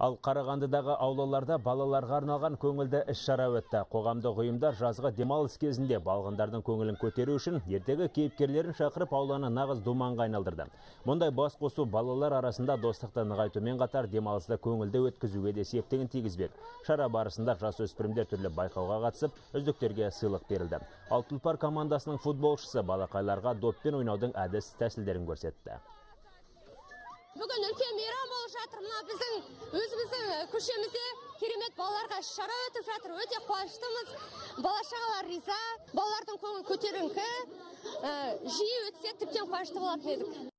Ал Қарағандыдағы аулаларда балаларға арналған көңілді іс-шара өтті. Қоғамдық ұйымдар жазғы демалыс кезінде балғындардың көңілін көтеру үшін ертегі кейіпкерлерін шақырып ауланы нағыз думанға айналдырды. Мұндай бас қосу балалар арасында достықты нығайтумен қатар демалысты көңілді өткізуге де септігін тигізбек. Шара барысында жасөспірімдер түрлі байқауға қатысып, үздіктерге сыйлық берілді. Ал Тұлпар командасының футболшысы балақайларға доппен ойнаудың әдіс тәсілдерін көрсетті. Бүгін үлкен мейрам болып жатыр. Мына біздің өзіміздің көшемізде керемет балаларға іс-шара өтіп жатыр. Өте қуаныштымыз. Бала-шағалар риза, балалардың көңіл көтеріңкі. Жиі өтсе тіптен қуанышты болатын едік.